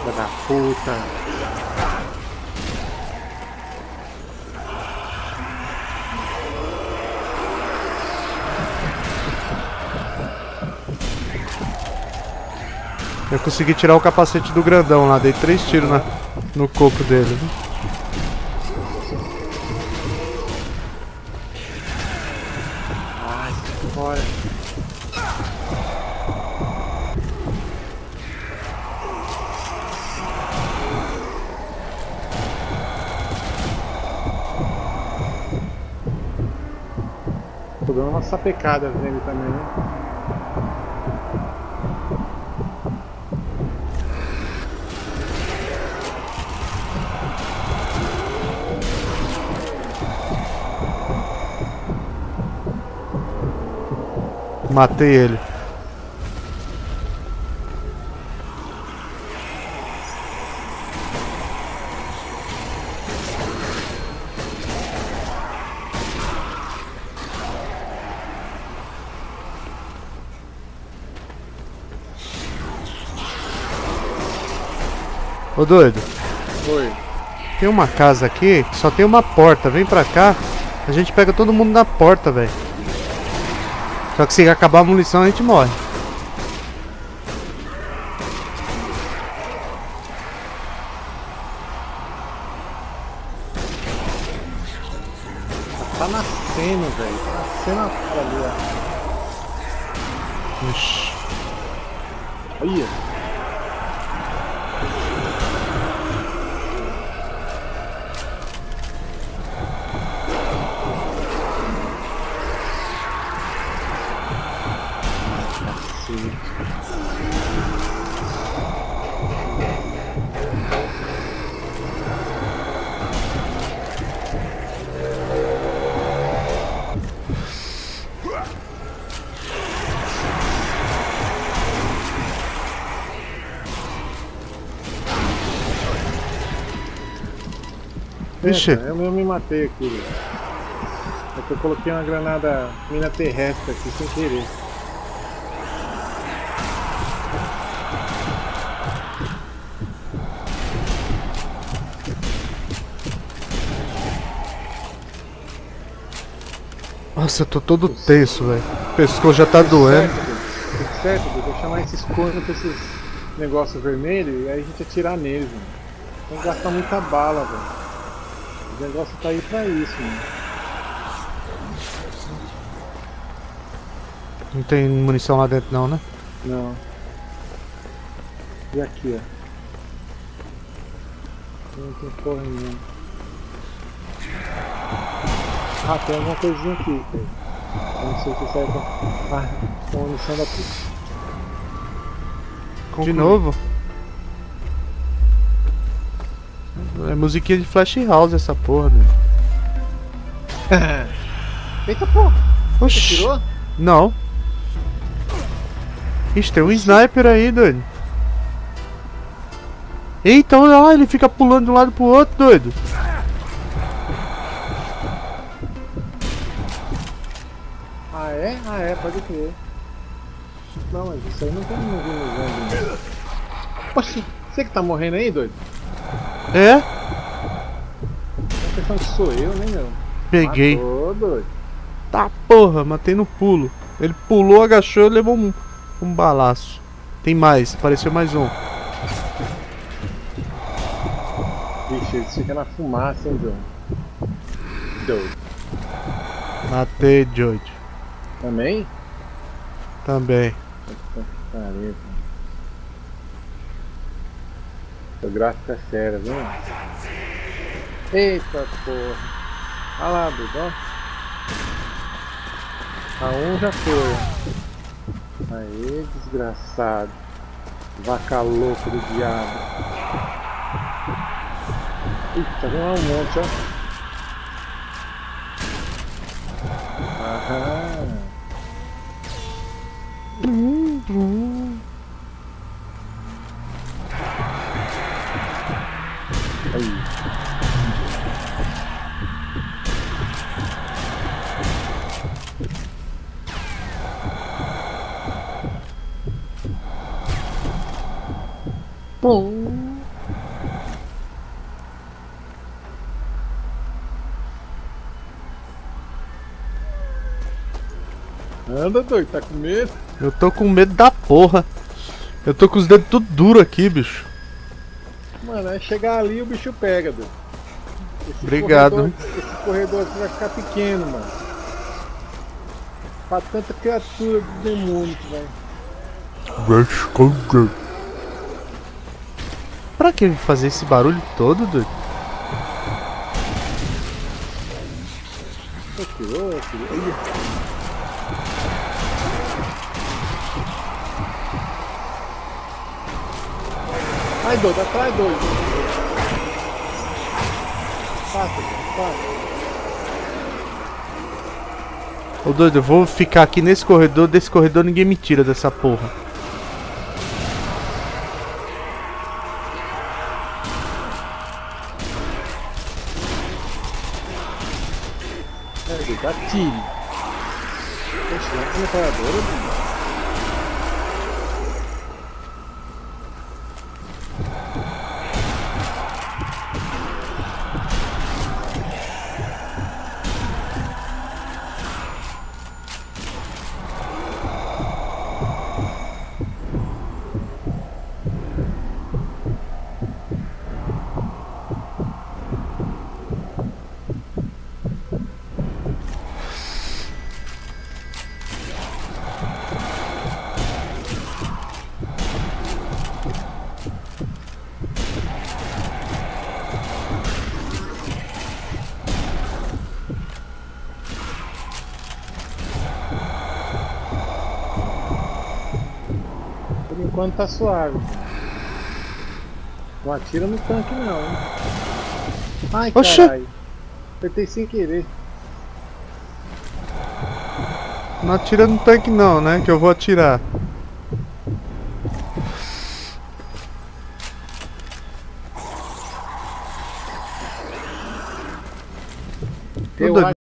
Filha da puta. Eu consegui tirar o capacete do grandão lá, dei 3 tiros no coco dele. Ai, fora. Tô dando uma sapecada nele também, né? Matei ele. Ô doido, Oi. tem uma casa aqui que só tem uma porta. Vem pra cá, a gente pega todo mundo na porta, velho. Só que se acabar a munição a gente morre. Tá nascendo, velho. Tá nascendo a cara ali, ó. Ixi. Olha. Vixe. Eu mesmo me matei aqui, velho. É que eu coloquei uma granada mina terrestre aqui sem querer. Nossa, eu tô todo tenso, velho. O pescoço já tá doendo. Tudo certo, vou chamar esses cornos com esses negócios vermelhos e aí a gente atirar neles, mano. Tem que gastar muita bala, velho. O negócio tá aí pra isso, mano. Não tem munição lá dentro não, né? Não. E aqui, ó. Não tem porra nenhuma. Ah, tem alguma coisinha aqui, velho. Eu não sei o que serve pra... Ah, tem munição da puta. De novo? É musiquinha de Flash House essa porra, né? Eita porra! Você Oxi. tirou? Não. Ixi, tem um sniper aí, doido. Eita, olha lá, ele fica pulando de um lado pro outro, doido. Ah é? Ah é, pode crer. Não, mas isso aí não tem ninguém no zombie. Oxi, você que tá morrendo aí, doido? É? A questão que sou eu, né, meu? Peguei. Matou, doido. Tá porra, matei no pulo. Ele pulou, agachou e levou um balaço. Tem mais, apareceu mais um. Vixe, eles ficam na fumaça, hein, John? Doido. Matei, Jojo. Também? Também. Careta. O gráfico é sério, viu? Eita porra. Olha lá, doido, ó. A um já foi. Aê, desgraçado. Vaca louca do diabo. Eita, vem lá um monte, ó. Aham. Aí. Pum. Anda doido, tá com medo? Eu tô com medo da porra. Eu tô com os dedos tudo duro aqui, bicho. Mano, é chegar ali e o bicho pega, doido. Obrigado. Esse corredor aqui vai ficar pequeno, mano. Pra tanta criatura do demônio que vai. Vai esconder. Pra que fazer esse barulho todo, doido? Tirou. Ai, doido, atrás, doido. Passa. Ô doido, eu vou ficar aqui nesse corredor. Desse corredor ninguém me tira dessa porra. É, atire. Poxa, lá com a metralhadora. Por enquanto tá suave. Não atira no tanque não, hein? Ai, Oxê. caralho. Apertei sem querer. Não atira no tanque não, né? Que eu vou atirar. Eu Doido.